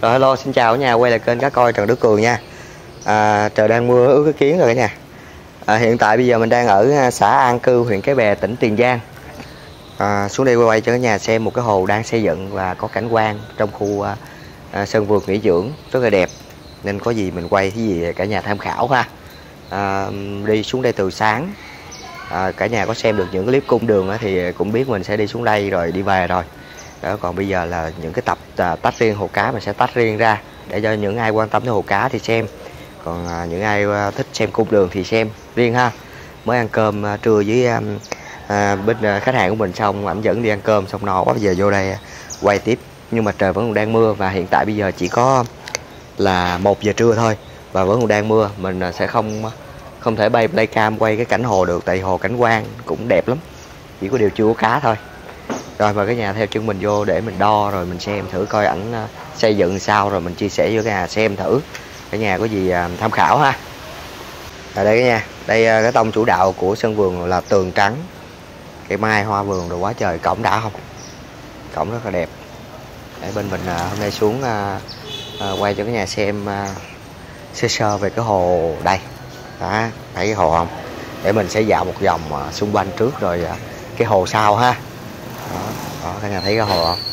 Rồi hello, xin chào cả nhà, quay lại kênh Cá Coi Trần Đức Cường nha. Trời đang mưa ướt cái kiến rồi cả nhà. Hiện tại bây giờ mình đang ở xã An Cư, huyện Cái Bè, tỉnh Tiền Giang. Xuống đây quay cho cả nhà xem một cái hồ đang xây dựng và có cảnh quan trong khu sân vườn nghỉ dưỡng rất là đẹp. Nên có gì mình quay cái gì cả nhà tham khảo ha. Đi xuống đây từ sáng. Cả nhà có xem được những clip cung đường thì cũng biết mình sẽ đi xuống đây rồi đi về rồi. Đó, còn bây giờ là những cái tập tách riêng hồ cá mình sẽ tách riêng ra để cho những ai quan tâm tới hồ cá thì xem, còn những ai thích xem cung đường thì xem riêng ha. Mới ăn cơm trưa với bên khách hàng của mình xong, ảnh dẫn đi ăn cơm xong no quá, bây giờ vô đây quay tiếp, nhưng mà trời vẫn còn đang mưa và hiện tại bây giờ chỉ có là 1 giờ trưa thôi và vẫn còn đang mưa. Mình sẽ không thể bay playcam quay cái cảnh hồ được, tại hồ cảnh quan cũng đẹp lắm, chỉ có điều chưa có cá thôi. Rồi mời cả nhà theo chân mình vô để mình đo rồi mình xem thử coi ảnh xây dựng sao, rồi mình chia sẻ với cả nhà xem thử, cả nhà có gì tham khảo ha. Đây cả nhà, đây cái tông chủ đạo của sân vườn là tường trắng, cây mai hoa vườn rồi quá trời. Cổng đã không? Cổng rất là đẹp. Để bên mình hôm nay xuống quay cho cả nhà xem sơ sơ về cái hồ đây. Đó, thấy cái hồ không? Để mình sẽ dạo một vòng xung quanh trước rồi cái hồ sau ha. Đó, cả nhà thấy cái hồ không?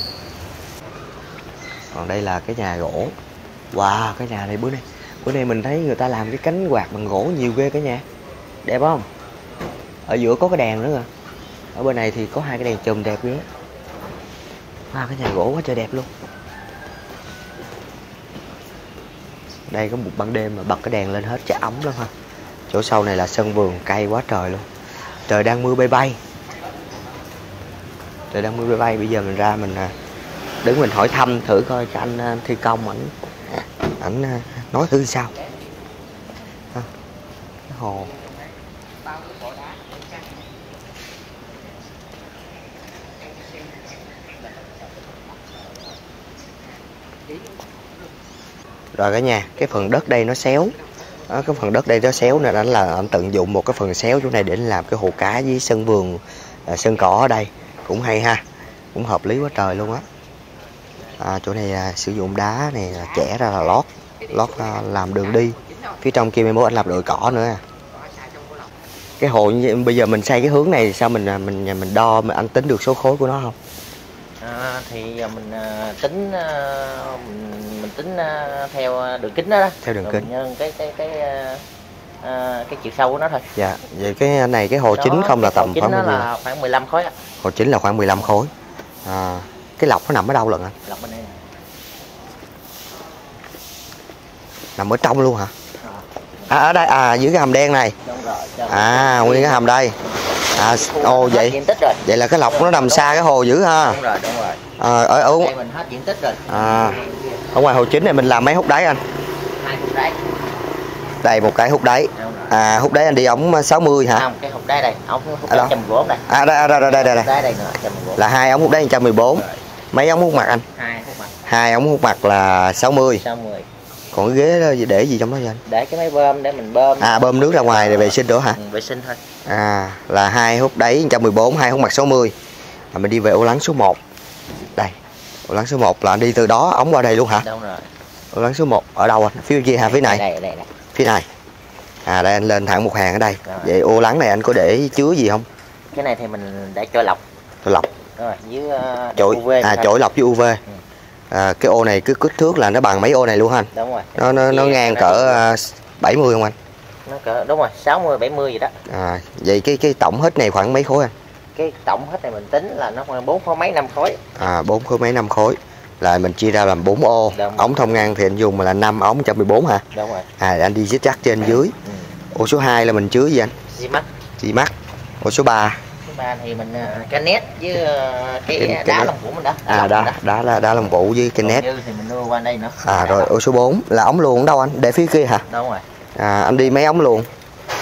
Còn đây là cái nhà gỗ. Wow, cái nhà này bữa nay mình thấy người ta làm cái cánh quạt bằng gỗ nhiều ghê cả nhà. Đẹp không? Ở giữa có cái đèn nữa. Ở bên này thì có 2 cái đèn chùm đẹp ghê. Wow, cái nhà gỗ quá trời đẹp luôn. Đây có một ban đêm mà bật cái đèn lên hết chả ấm lắm ha. Chỗ sau này là sân vườn, cây quá trời luôn. Trời đang mưa bay bay. Trời đang mưa bay bay. Bây giờ mình ra mình đứng mình hỏi thăm thử coi cái anh thi công ảnh nói thử sao. Cái hồ. Rồi cả nhà, cái phần đất đây nó xéo. Đó, cái phần đất đây nó xéo này là anh tận dụng một cái phần xéo chỗ này để làm cái hồ cá với sân vườn, sân cỏ ở đây cũng hay ha, cũng hợp lý quá trời luôn á. Chỗ này sử dụng đá này chẻ ra là lót làm đường đi. Phía trong kia mai mốt anh làm đồi cỏ nữa. Cái hồ như vậy, bây giờ mình xây cái hướng này sao mình đo anh tính được số khối của nó không? Thì mình tính theo đường kính đó. Theo đường kính. Nhân cái chiều sâu của nó thôi. Dạ, vậy cái này cái hồ chính không là tầm khoảng bao nhiêu? Là khoảng 15 khối á. Hồ chính là khoảng 15 khối. Cái lọc nó nằm ở đâu lần anh? Lọc bên đây. Nằm ở trong luôn hả? Ở đây dưới cái hầm đen này. Đúng rồi. Nguyên cái hầm đây. Vậy. Vậy là cái lọc nó nằm xa cái hồ dữ ha. Đúng rồi. Ở đây mình hết diện tích rồi. Ở ngoài hồ chính này mình làm mấy hút đáy anh? 2 hút đáy. Đây một cái hút đáy. Hút đáy anh đi ống 60 hả? Không, cái hút đáy đây, ống hút đáy 114 đây. Đây. Đáy đây nữa, 114. Là 2 ống hút đáy 114. Mấy ống hút mặt anh? 2 hút mặt. 2 ống hút mặt là 60. Còn cái ghế đó để gì trong đó vậy anh? Để cái máy bơm để mình bơm. Bơm nước ra ngoài để vệ sinh nữa hả? Vệ sinh thôi. Là 2 hút đáy 114, 2 hút mặt 60. Mình đi về ô lắng số 1. Đây. Ô lắng số 1 là anh đi từ đó ống qua đây luôn hả? Đúng rồi. Ô lắng số 1 ở đâu anh? Phía kia hả? Phía này. Đây. Phía này. Đây anh lên thẳng một hàng ở đây. Rồi. Vậy ô lắng này anh có để chứa gì không? Cái này thì mình để cho lọc. Cho lọc. Đúng rồi, với UV. Chổi lọc với UV. Cái ô này cứ kích thước là nó bằng mấy ô này luôn hả anh? Đúng rồi. Nó ngang cỡ 70 không anh? Nó cỡ đúng rồi, 60 70 gì đó. Vậy cái tổng hết này khoảng mấy khối anh? Cái tổng hết này mình tính là nó khoảng 4 khối mấy 5 khối. 4 khối mấy 5 khối. Là mình chia ra làm 4 ô. Ống thông ngang thì anh dùng là 5 ống 114 hả? Đúng rồi. Anh đi zigzag trên dưới. Ô số 2 là mình chứa gì anh? Xi mắc. Ô số 3. Số 3 thì mình cái nét với cái đá lông vũ mình đó. Đá lông vũ với cái nét. Thì mình đưa qua đây nữa. Rồi ô số 4 là ống luồn ở đâu anh? Để phía kia hả? Đúng rồi. Anh đi mấy ống luồn?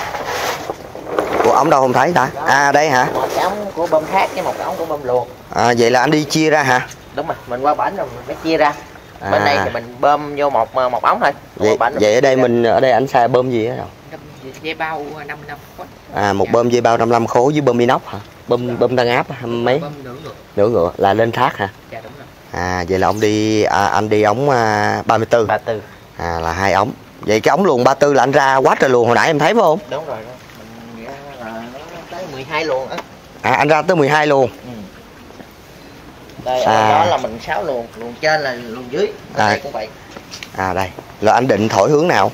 Ủa ống đâu không thấy ta? Đây hả? Một cái ống của bơm thác với một cái ống của bơm luồn. Vậy là anh đi chia ra hả? Đúng rồi, mình qua bển rồi mình phải chia ra. Bên đây thì mình bơm vô một ống thôi. Vậy ở đây anh xài bơm gì á đâu? Dây bao 55 khối. Một bơm dây bao 55 khối với bơm inox hả? Bơm tăng áp hả? Mấy? Bơm nửa Nửa ngựa là lên thác hả? Dạ đúng Vậy là ông đi anh đi ống 34. 34. Là 2 ống. Vậy cái ống luồng 34 là anh ra quá trời luồng hồi nãy em thấy phải không? Đúng rồi đó. Mình ra là nó tới 12 luồng á. Anh ra tới 12 luồng. Đây đó là mình 6 luồng, luồng trên là luồng dưới. Đây cũng vậy. Đây. Rồi anh định thổi hướng nào?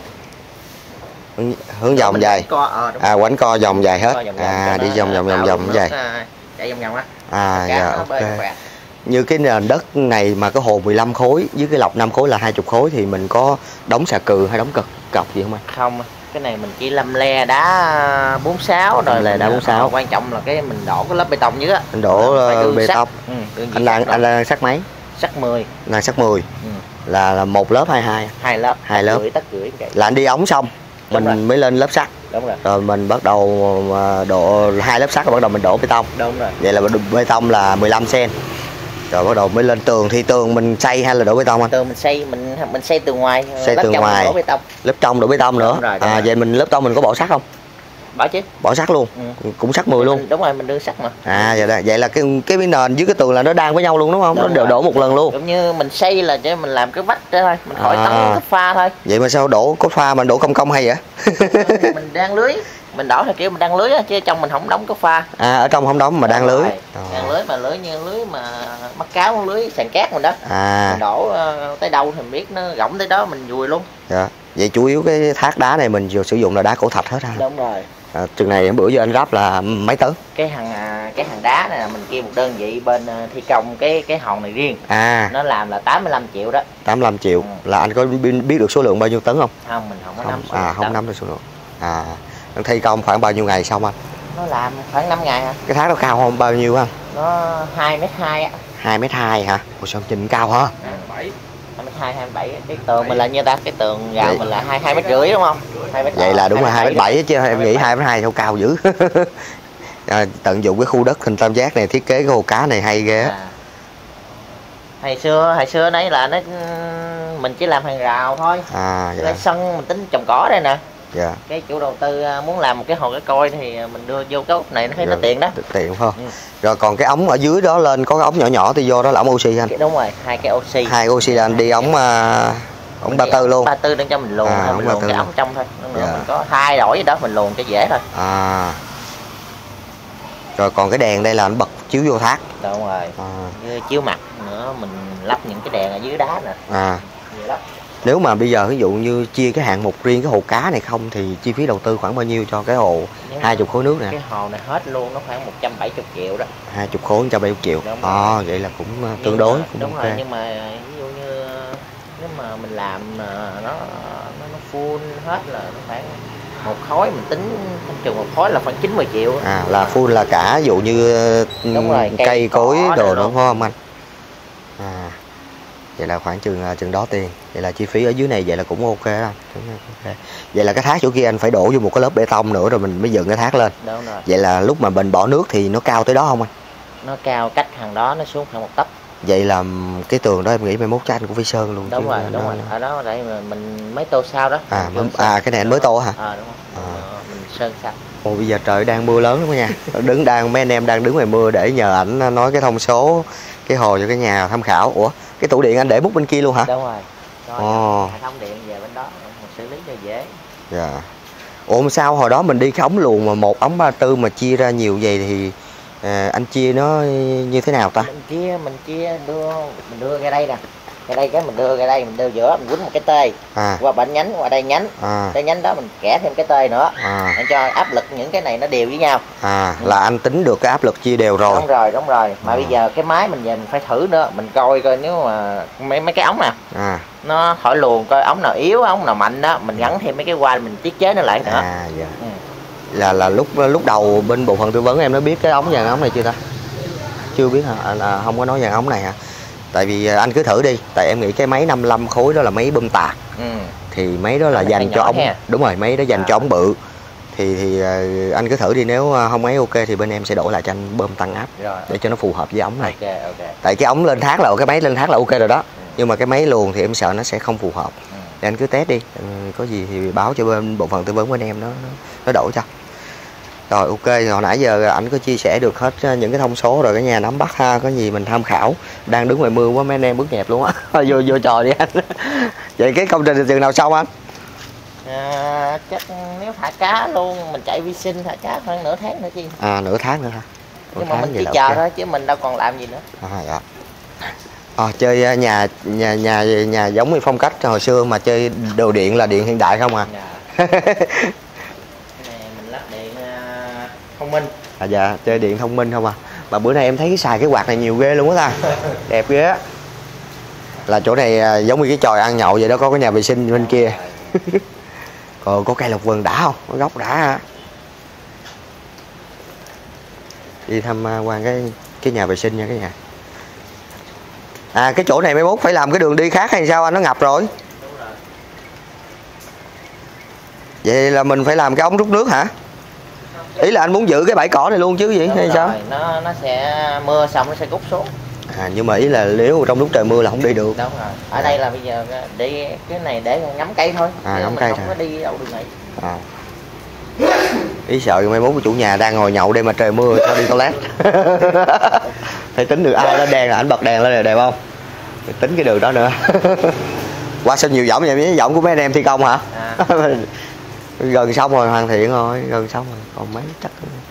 Hướng vòng dài. Quánh co vòng dài hết. Đi vòng dài. Chạy vòng vòng á. Dạ, ok. Như cái nền đất này mà cái hồ 15 khối với cái lọc 5 khối là 20 khối thì mình có đóng xà cừ hay đóng cọc gì không anh? Không, cái này mình chỉ lâm le đá 46 rồi. Là đá 46. Quan trọng là cái mình đổ cái lớp bê tông dưới á. Anh đổ bê tông. Anh là sắt mấy? Sắt 10. Là sắt 10. Là một lớp 22. 2 lớp. 2 lớp. Tất rưỡi vậy. Là anh đi ống xong mình mới lên lớp sắt. Đúng rồi. Rồi mình bắt đầu đổ 2 lớp sắt rồi bắt đầu mình đổ bê tông. Đúng rồi. Vậy là bê tông là 15 cm. Rồi bắt đầu mới lên tường, thì tường mình xây hay là đổ bê tông anh? Tường mình xây từ ngoài, xây từ ngoài, đổ bê tông. lớp trong đổ bê tông nữa. Rồi, vậy mình lớp trong mình có bỏ sắt không? Bỏ chứ. Bỏ sắt luôn. Cũng sắt 10 luôn. Đúng rồi, mình đưa sắt mà. Vậy là cái nền với cái tường là nó đan với nhau luôn đúng không? Nó đều đổ một lần luôn. Cũng như mình xây là để mình làm cái vách đó thôi, mình khỏi tấn cái pha thôi. Vậy mà sao đổ có pha mình đổ công hay vậy? Mình đan lưới. Mình đổ theo kiểu mình đăng lưới á, chứ trong mình không đóng cái pha. Ở trong không đóng mà đăng lưới. Đăng lưới mà lưới như lưới mà bắt cáo, lưới sàn cát mình đó. Mình đổ tới đâu thì mình biết nó gõng tới đó mình vùi luôn. Dạ. Vậy chủ yếu cái thác đá này mình sử dụng là đá cổ thạch hết ha. Đúng rồi. Chừng này bữa giờ anh ráp là mấy tấn? Cái hàng đá này là mình kêu một đơn vị bên thi công cái hòn này riêng. Nó làm là 85 triệu đó. 85 triệu. Là anh có biết được số lượng bao nhiêu tấn không? Không, mình không có nắm. Không nắm được số lượng. Thi công khoảng bao nhiêu ngày xong anh? Nó làm khoảng 5 ngày hả? Cái thác nó cao không bao nhiêu anh? Nó 2m2 á. 2m2 hả? Ủa sao nhìn cao hả? 2m2, 2m7. Cái tường mình là như ta, cái tường gào mình là 2m5 đúng không? 2m. Vậy là đúng là 2m7 chứ em nghĩ 2m2 sao cao dữ. Tận dụng cái khu đất hình tam giác này thiết kế cái hồ cá này hay ghê. Hồi xưa nãy là mình chỉ làm hàng rào thôi. Cái sân mình tính trồng cỏ đây nè. Cái chủ đầu tư muốn làm một cái hồ cá coi thì mình đưa vô cái ốc này nó thấy nó tiện đó. Tiện phải không? Rồi còn cái ống ở dưới đó lên có cái ống nhỏ nhỏ thì vô đó là ống oxy anh. Đúng rồi, 2 cái oxy. 2 oxy là anh đi ống 34 luôn. 34 để cho mình luồn, mình luồn cái ống trong thôi. Mình có 2 đổi gì đó mình luồn cho dễ thôi. Rồi còn cái đèn đây là anh bật chiếu vô thác. Đúng rồi. Như chiếu mặt nữa mình lắp những cái đèn ở dưới đá nè. Vậy đó. Nếu mà bây giờ ví dụ như chia cái hạng mục riêng cái hồ cá này không thì chi phí đầu tư khoảng bao nhiêu cho cái hồ 20 khối nước nè? Cái hồ này hết luôn nó khoảng 170 triệu đó. 20 khối 170 triệu. Vậy là cũng tương đối cũng đúng ok. Rồi, nhưng mà ví dụ như nếu mà mình làm nó full hết là nó khoảng một khối mình tính trường một khối là khoảng 90 triệu. Là full là cả ví dụ như rồi, cây cối đồ đúng không anh? Vậy là khoảng chừng đó tiền. Vậy là chi phí ở dưới này vậy là cũng ok đó. Vậy là cái thác chỗ kia anh phải đổ vô một cái lớp bê tông nữa rồi mình mới dựng cái thác lên. Đúng rồi. Vậy là lúc mà mình bỏ nước thì nó cao tới đó không anh? Nó cao cách hàng đó nó xuống khoảng 1 tấc. Vậy là cái tường đó em nghĩ mai mốt cho anh cũng phải sơn luôn. Đúng rồi, đúng rồi. Ở đó để mình mới tô sau đó. Cái này anh mới tô hả? Đúng rồi. Mình sơn sau. Bây giờ trời đang mưa lớn lắm nha. Mấy anh em đang đứng ngoài mưa để nhờ ảnh nói cái thông số cái hồ cho cái nhà tham khảo. Ủa, cái tủ điện anh để múc bên kia luôn hả? Đúng rồi. Hệ thống điện về bên đó mình xử lý cho dễ. Dạ. Ủa mà sao hồi đó mình đi cái ống luồn mà một ống 34 mà chia ra nhiều vậy thì anh chia nó như thế nào ta? Mình đưa ra đây nè. Ra đây mình đưa ra đây mình đưa giữa mình quýnh một cái tê qua bệnh nhánh qua đây nhánh. Cái nhánh đó mình kẻ thêm cái tê nữa. Để cho áp lực những cái này nó đều với nhau. Là anh tính được cái áp lực chia đều rồi. Đúng rồi. Mà bây giờ cái máy mình về mình phải thử nữa, mình coi nếu mà mấy cái ống nè. Nó khỏi luồn coi ống nào yếu, ống nào mạnh đó, mình gắn thêm mấy cái quai mình tiết chế nó lại nữa. Là lúc đầu bên bộ phận tư vấn em nó biết cái ống vàng ống này chưa ta? Chưa biết hả? Không có nói vàng ống này hả? Tại vì anh cứ thử đi, tại em nghĩ cái máy 55 khối đó là máy bơm tạt. Thì máy đó là dành cho ống. Đúng rồi, máy đó dành cho ống bự. Thì anh cứ thử đi, nếu không máy ok thì bên em sẽ đổi lại cho anh bơm tăng áp để cho nó phù hợp với ống này. Tại cái ống lên thác là cái máy lên thác là ok rồi đó. Nhưng mà cái máy luồn thì em sợ nó sẽ không phù hợp. Thì anh cứ test đi, có gì thì báo cho bên bộ phận tư vấn bên em nó đổi cho. Rồi ok, hồi nãy giờ ảnh có chia sẻ được hết những cái thông số rồi, cả nhà nắm bắt ha, có gì mình tham khảo. Đang đứng ngoài mưa quá mấy anh em bước nhẹp luôn á. vô trò đi anh. Vậy cái công trình chừng nào xong anh? Chắc nếu thả cá luôn mình chạy vi sinh thả cá khoảng nửa tháng nữa chứ. Nửa tháng nữa hả? Nhưng mà mình chỉ chờ thôi chứ mình đâu còn làm gì nữa. Dạ. Chơi nhà giống như phong cách hồi xưa mà chơi đồ điện là điện hiện đại không à? Dạ. Cái này mình lắp điện thông minh. Dạ, chơi điện thông minh không à? Mà bữa nay em thấy xài cái quạt này nhiều ghê luôn á ta. Đẹp ghê á. Là chỗ này giống như cái chòi ăn nhậu vậy đó, có cái nhà vệ sinh bên kia. Còn có cây lộc vừng đã không? Có gốc đã hả? Đi tham quan cái nhà vệ sinh nha cả nhà. Cái chỗ này mấy mốt phải làm cái đường đi khác hay sao anh? Nó ngập rồi. Đúng rồi. Vậy là mình phải làm cái ống rút nước hả? Ý là anh muốn giữ cái bãi cỏ này luôn chứ gì hay sao? Nó sẽ mưa xong nó sẽ rút xuống. Nhưng mà ý là nếu trong lúc trời mưa là không đi được. Đúng rồi. Ở đây là bây giờ đi cái này để ngắm cây thôi. Ngắm cây không có đi đâu đường này. Ý sợ mai mốt chủ nhà đang ngồi nhậu đây mà trời mưa cho đi toilet. Phải tính được nó đèn là ảnh bật đèn lên là đẹp không? Phải tính cái đường đó nữa. Qua sao nhiều võng vậy? Mấy võng của mấy anh em thi công hả? Gần xong rồi, hoàn thiện rồi, gần xong rồi, còn mấy chắc.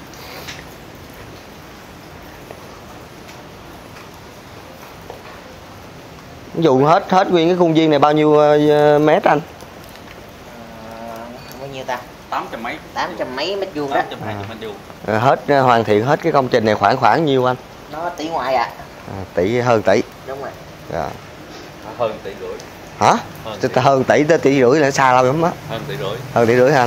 Ví dụ hết nguyên cái khuôn viên này bao nhiêu mét anh? Bao nhiêu ta? 800 mấy. 800 mấy mét vuông đó. 820 mét vuông. Hết hoàn thiện hết cái công trình này khoảng nhiêu anh? Nó tỷ ngoài ạ. Tỷ hơn tỷ. Đúng rồi. Dạ. Hơn tỷ rưỡi. Hả? Hơn tỷ tới tỷ rưỡi là xa lắm lắm á. Hơn tỷ rưỡi. Hơn tỷ rưỡi hả anh?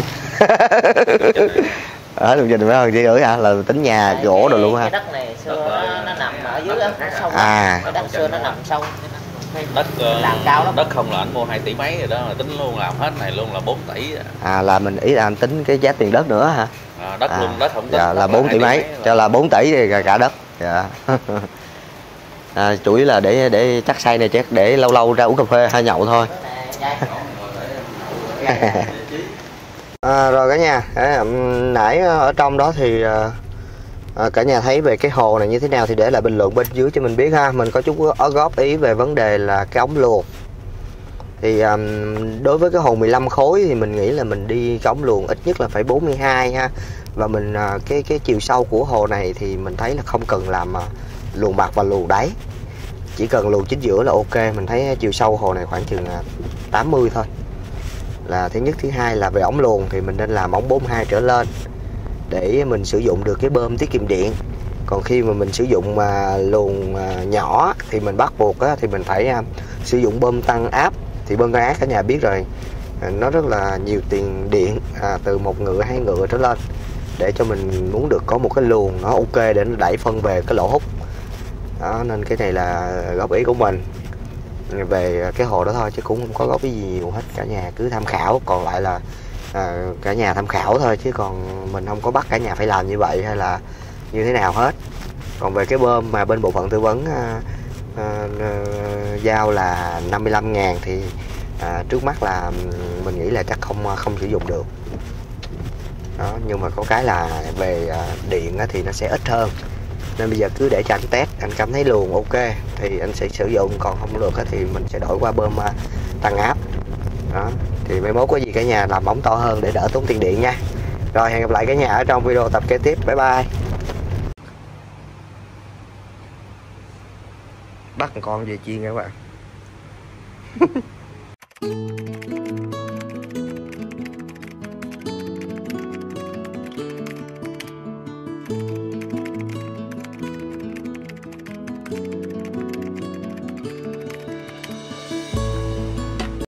Ở đường trình mới hơn tỷ rưỡi hả? Là tính nhà gỗ rồi luôn hả? Cái đất này xưa nó nằm ở dưới đó, nó sâu. Cái đất xưa nó nằm sâu. Đất làm cao lắm. Đất không là anh mua 2 tỷ mấy rồi đó, là tính luôn làm hết này luôn là 4 tỷ. Là mình ý là anh tính cái giá tiền đất nữa hả? Đất luôn, đất không tính. Dạ, là 4 tỷ mấy, cho là 4 tỷ thì cả đất. Dạ. Chủ yếu là để chắc xây này chắc để lâu lâu ra uống cà phê hay nhậu thôi. Rồi cả nhà, nãy ở trong đó thì cả nhà thấy về cái hồ này như thế nào thì để lại bình luận bên dưới cho mình biết ha. Mình có chút góp ý về vấn đề là cái ống luồn. Thì đối với cái hồ 15 khối thì mình nghĩ là mình đi cái ống luồn ít nhất là phải 42 ha. Và mình cái chiều sâu của hồ này thì mình thấy là không cần làm luồn mặt và luồn đáy. Chỉ cần luồn chính giữa là ok. Mình thấy chiều sâu hồ này khoảng chừng 80 thôi. Là thứ nhất. Thứ hai là về ống luồn thì mình nên làm ống 42 trở lên để mình sử dụng được cái bơm tiết kiệm điện. Còn khi mà mình sử dụng luồn nhỏ thì mình bắt buộc thì mình phải sử dụng bơm tăng áp. Thì bơm tăng áp cả nhà biết rồi, nó rất là nhiều tiền điện, từ 1 ngựa 2 ngựa trở lên, để cho mình muốn được có một cái luồn nó ok để nó đẩy phân về cái lỗ hút đó. Nên cái này là góp ý của mình về cái hồ đó thôi, chứ cũng không có góp ý gì nhiều hết. Cả nhà cứ tham khảo, còn lại là cả nhà tham khảo thôi, chứ còn mình không có bắt cả nhà phải làm như vậy hay là như thế nào hết. Còn về cái bơm mà bên bộ phận tư vấn giao là 55.000 thì trước mắt là mình nghĩ là chắc không sử dụng được đó. Nhưng mà có cái là về điện thì nó sẽ ít hơn, nên bây giờ cứ để cho anh test, anh cảm thấy luồn ok thì anh sẽ sử dụng, còn không được thì mình sẽ đổi qua bơm tăng áp đó. Thì mai mốt có gì cả nhà làm ống to hơn để đỡ tốn tiền điện nha. Rồi hẹn gặp lại cả nhà ở trong video tập kế tiếp. Bye bye. Bắt con về chiên nha các bạn.